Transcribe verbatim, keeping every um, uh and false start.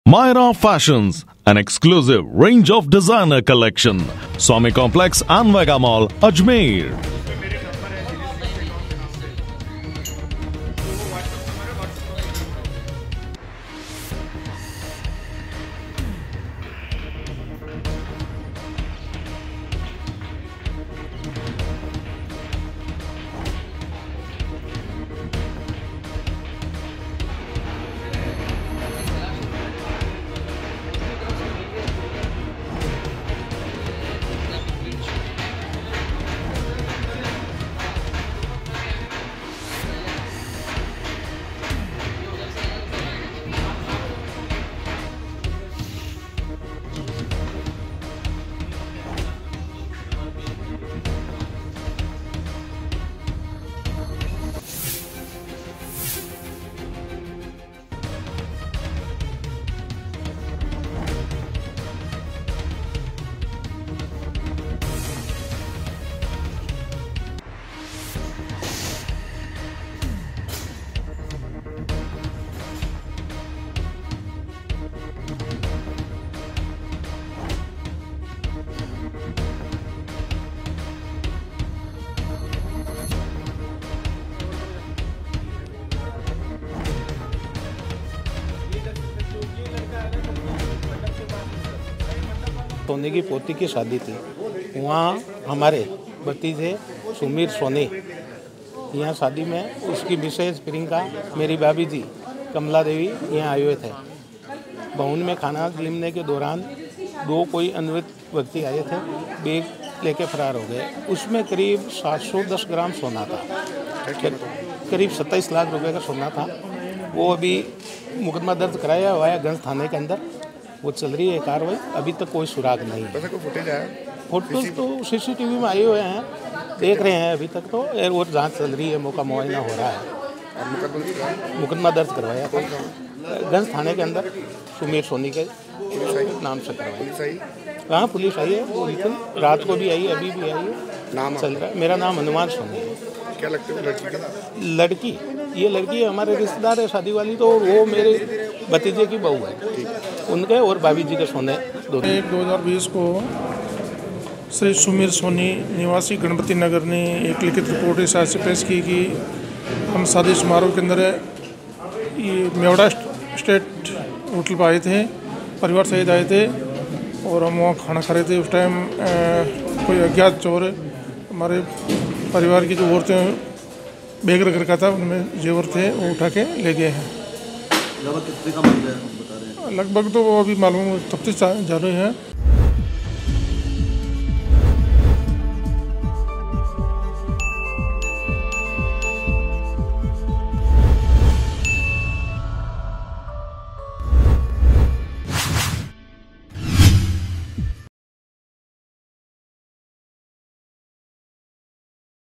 Myra Fashions, an exclusive range of designer collection. Swami Complex and Vega Mall, Ajmer. Soni की पोती की शादी थी। वहाँ हमारे भतीजे सुमीर सोनी यहाँ शादी में उसकी मिसेज प्रियंका, मेरी भाभी जी कमला देवी यहाँ आए हुए थे। भवन में खाना गिनने के दौरान दो कोई अनवित व्यक्ति आए थे, बैग लेके फरार हो गए। उसमें करीब सात सौ दस ग्राम सोना था, करीब सत्ताईस लाख रुपए का सोना था। वो अभी मुकदमा दर्ज कराया हुआ है गंज थाने के अंदर, वो चल रही है कार्रवाई। अभी तक कोई सुराग नहीं है। कोई फुटेज आया? फोटोज तो सीसीटीवी में आए हुए हैं, देख रहे हैं अभी तक तो, और जांच चल रही है, मौका मुआयना हो रहा है। मुकदमा दर्ज करवाया था गंज थाने के अंदर, सुमीर सोनी के नाम से करवाया। कहाँ पुलिस आई है? वो बिल्कुल रात को भी आई है, अभी भी आई है। नाम चल रहा है। मेरा नाम हनुमान सोनी है। क्या लगता है लड़की का? लड़की ये लड़की हमारे रिश्तेदार है शादी वाली, तो वो मेरे भतीजे की बहू है, उनके और भाभी जी के सोने दो। एक दो हज़ार बीस को श्री सुमीर सोनी निवासी गणपति नगर ने एक लिखित रिपोर्ट इस से पेश की कि हम शादी समारोह के अंदर ये मेवड़ा स्टेट होटल पर आए थे, परिवार सहित आए थे और हम वहाँ खाना खा रहे थे। उस टाइम कोई अज्ञात चोर हमारे परिवार की जो औरतें बैग रख रखा था, उनमें जेवर थे, वो उठा के ले गए हैं। लगभग कितने का मामला है, हम बता रहे हैं? लगभग तो वो अभी मालूम तफ्तीश जारी है।